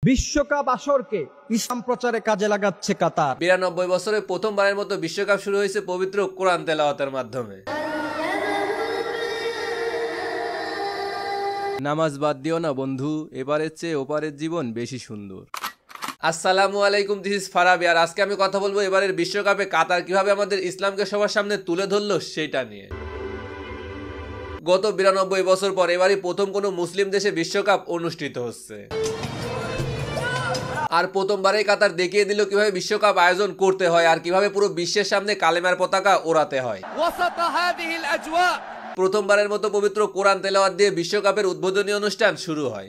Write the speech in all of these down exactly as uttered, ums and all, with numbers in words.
বিশ্বকাপ আসরকে ইসলাম প্রচারে কাজে লাগাচ্ছে কাতার। বিরানব্বই বছরে প্রথমবারের মতো বিশ্বকাপ শুরু হয়েছে পবিত্র কোরআন তেলাওয়াতের মাধ্যমে। নামাজ বাদ দিও না বন্ধু, এবারের চেয়ে ওপারের জীবন বেশি সুন্দর। আসসালামু আলাইকুম, দিস ইজ ফারাবি। আর আজকে আমি কথা বলবো এবারের বিশ্বকাপে কাতার কিভাবে আমাদের ইসলামকে সবার সামনে তুলে ধরলো সেটা নিয়ে। গত বিরানব্বই বছর পর এবারই প্রথম কোনো মুসলিম দেশে বিশ্বকাপ অনুষ্ঠিত হচ্ছে। আর প্রথমবারেই কাতার দেখিয়ে দিল কিভাবে বিশ্বকাপ আয়োজন করতে হয় আর কিভাবে পুরো বিশ্বের সামনে কালেমার পতাকা ওড়াতে হয়। প্রথমবারের মতো পবিত্র কোরআন তেলাওয়াত দিয়ে বিশ্বকাপের উদ্বোধনী অনুষ্ঠান শুরু হয়।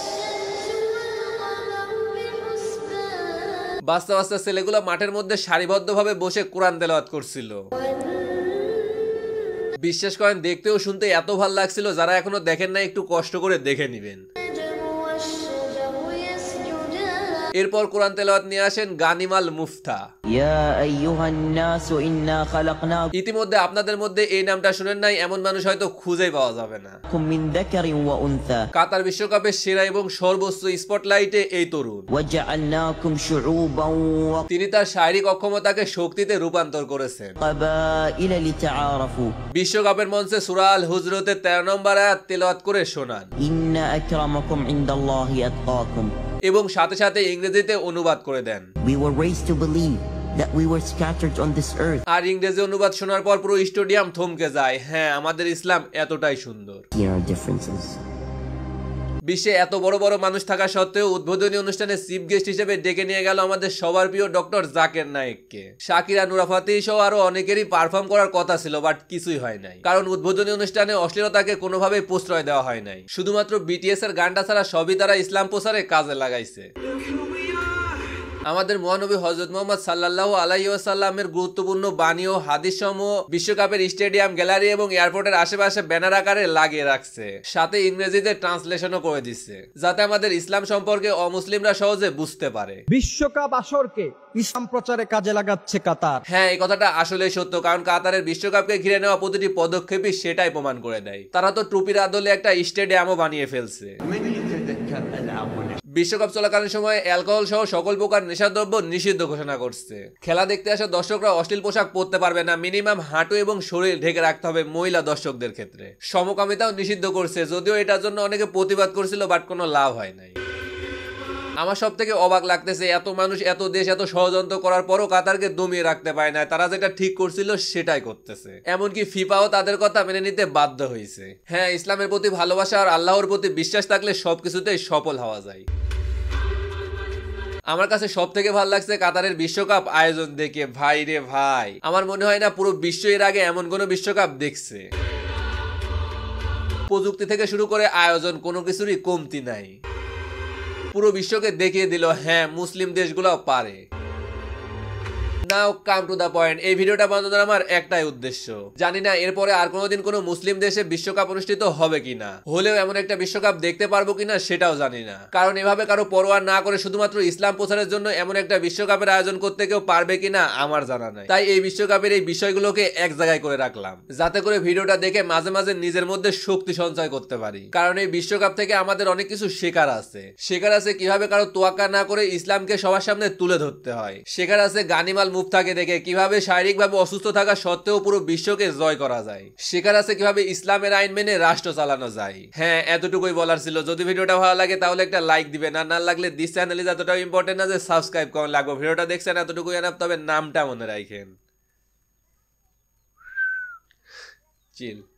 বাস্তা বাস্তা ছেলেগুলো মাঠের মধ্যে সারিবদ্ধভাবে বসে কোরআন তেলাওয়াত করছিল। বিশ্বাস করেন, দেখতেও শুনতে এত ভালো লাগছিল, যারা এখনো দেখেন না একটু কষ্ট করে দেখে নিবেন। এরপর কোরআন তেলাওয়াত নিয়ে আসেন গানিমাল মুফতা। ইতিমধ্যে আপনাদের মধ্যে এই নামটা শুনেন নাই এমন মানুষ হয়তো খুঁজেই পাওয়া যাবে না। কাতার বিশ্বকাপের সেরা এবং সর্বোচ্চ স্পটলাইটে এই তরুণ। তিনি তার শারীরিক অক্ষমতাকে শক্তিতে রূপান্তর করেছেন। বিশ্বকাপের মঞ্চে সূরা আল হুজরাতের তেরো নম্বর আয়াত তেলাওয়াত করে শোনান এবং সাথে সাথে ইংরেজিতে অনুবাদ করে দেন। আর ইংরেজি অনুবাদ শোনার পর পুরো স্টেডিয়াম থমকে যায়। হ্যাঁ, আমাদের ইসলাম এতটাই সুন্দর। বিশ্বে এত বড় বড় মানুষ থাকা সত্ত্বেও উদ্বোধনী অনুষ্ঠানে চিফ গেস্ট হিসেবে ডেকে নিয়ে গেল আমাদের সবার প্রিয় ডক্টর জাকির নায়েককে। শাকিরা নুরাফাতি সহ আরো অনেকেরই পারফর্ম করার কথা ছিল, বাট কিছুই হয় নাই, কারণ উদ্বোধনী অনুষ্ঠানে অশ্লীলতাকে কোনোভাবেই প্রশ্রয় দেওয়া হয় নাই। শুধুমাত্র বিটিএস এর গানটা ছাড়া সবই তারা ইসলাম প্রচারে কাজে লাগাইছে। আমাদের মহানবী হযরত মুহাম্মদ সাল্লাল্লাহু আলাইহি ওয়াসাল্লামের গুরুত্বপূর্ণ বাণী ও হাদিস সমূহ বিশ্বকাপের স্টেডিয়াম, গ্যালারি এবং এয়ারপোর্টের আশেপাশে ব্যানার আকারে লাগিয়ে রাখছে। সাথে ইংরেজিতে ট্রান্সলেশনও করে দিচ্ছে, যাতে আমাদের ইসলাম সম্পর্কে অমুসলিমরা সহজে বুঝতে পারে। বিশ্বকাপ আসরকে ইসলাম প্রচারে কাজে লাগাচ্ছে কাতার। হ্যাঁ, এই কথাটা আসলেই সত্য, কারণ কাতারের বিশ্বকাপকে ঘিরে নেওয়া প্রতিটি পদক্ষেপই সেটাই প্রমাণ করে দেয়। তারা তো টুপির আদলে একটা স্টেডিয়ামও বানিয়ে ফেলছে। বিশ্বকাপ চলাকালীন সময় অ্যালকোহল সহ সকল প্রকার নেশাদ্রব্য নিষিদ্ধ ঘোষণা করছে। খেলা দেখতে আসা দর্শকরা অশ্লীল পোশাক পরতে পারবে না, মিনিমাম হাঁটু এবং শরীর ঢেকে রাখতে হবে মহিলা দর্শকদের ক্ষেত্রে। সমকামিতাও নিষিদ্ধ করছে, যদিও এটার জন্য অনেকে প্রতিবাদ করছিল, বাট কোনো লাভ হয় নাই। আমার সব থেকে অবাক লাগতেছে, এত মানুষ, এত দেশ, এত ষড়যন্ত্র করার পরও কাতারকে দমিয়ে রাখতে পারে না। তারা যেটা ঠিক করছিল সেটাই করতেছে। এমনকি ফিফাও তাদের কথা মেনে নিতে বাধ্য হয়েছে। হ্যাঁ, ইসলামের প্রতি ভালোবাসা আর আল্লাহর প্রতি বিশ্বাস থাকলে সবকিছুতেই সফল হওয়া যায়। আমার কাছে সব থেকে ভালো লাগছে কাতারের বিশ্বকাপ আয়োজন দেখে। ভাই রে ভাই, আমার মনে হয় না পুরো বিশ্ব এর আগে এমন কোনো বিশ্বকাপ দেখছে। প্রযুক্তি থেকে শুরু করে আয়োজন, কোনো কিছুরই কমতি নাই। পুরো বিশ্বকে দেখিয়ে দিল, হ্যাঁ, মুসলিম দেশগুলোও পারে। Now come to the point. এই ভিডিওটা বানানোর আমার একটাই উদ্দেশ্য, জানি না এরপরে আর কোনোদিন কোনো মুসলিম দেশে বিশ্বকাপ অনুষ্ঠিত হবে কিনা, হলেও এমন একটা বিশ্বকাপ দেখতে পারবো কিনা সেটাও জানি না। কারণ এভাবে কারো পরোয়া না করে শুধুমাত্র ইসলাম প্রচারের জন্য এমন একটা বিশ্বকাপের আয়োজন করতে কেউ পারবে কিনা আমার জানা নাই। তাই এই বিশ্বকাপের এই বিষয়গুলোকে এক জায়গায় করে রাখলাম, যাতে করে ভিডিওটা দেখে মাঝে মাঝে নিজের মধ্যে শক্তি সঞ্চয় করতে পারি। কারণ এই বিশ্বকাপ থেকে আমাদের অনেক কিছু শেখার আছে। শেখার আছে কিভাবে কারো তোয়াক্কা না করে ইসলামকে সবার সামনে তুলে ধরতে হয়। শেখার আছে গানিমাল মুফতাকে দেখে কিভাবে শারীরিকভাবে অসুস্থ থাকা সত্ত্বেও পুরো বিশ্বকে জয় করা যায়। শেখার আছে কিভাবে ইসলামের আইন মেনে রাষ্ট্র চালানো যায়। হ্যাঁ, এতটুকুই বলার ছিল। যদি ভিডিওটা ভালো লাগে তাহলে একটা লাইক দিবেন, আর না লাগলে দিস চ্যানেল ইজ এতটাও ইম্পর্টেন্ট না যে সাবস্ক্রাইব করেন লাগবে। ভিডিওটা দেখছেন এতটুকুই এনাফ, তবে নামটা মনে রাখেন। চিল।